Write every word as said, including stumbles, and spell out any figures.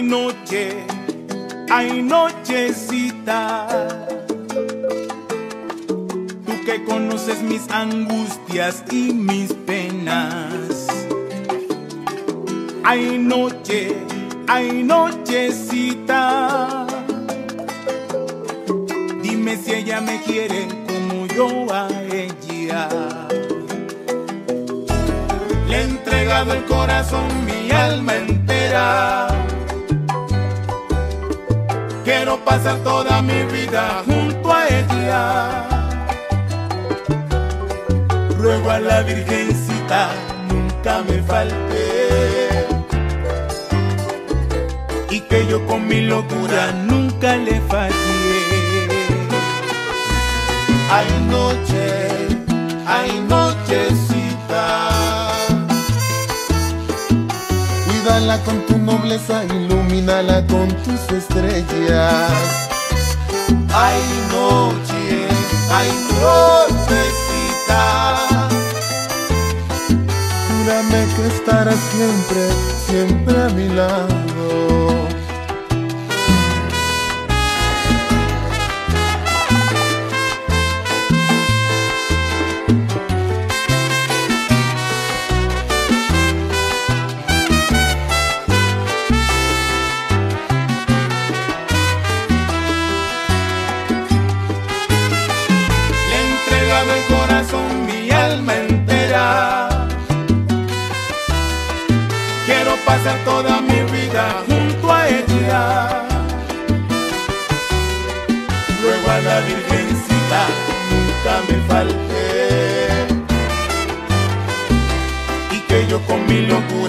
noche, ay nochecita, tú que conoces mis angustias y mis penas. Ay noche, ay nochecita, dime si ella me quiere como yo a ella. Le he entregado el corazón, mi alma entera. Quiero pasar toda mi vida junto a ella. Ruego a la Virgencita nunca me falte, y que yo con mi locura nunca le fallé. Ay noche, ay nochecita, cuídala con tu nobleza, ilumínala con tus estrellas. Ay noche, ay nochecita, júrame que estarás siempre, siempre a mi lado. El corazón, mi alma entera. Quiero pasar toda mi vida junto a ella. Ruego a la Virgencita nunca me falte, y que yo con mi locura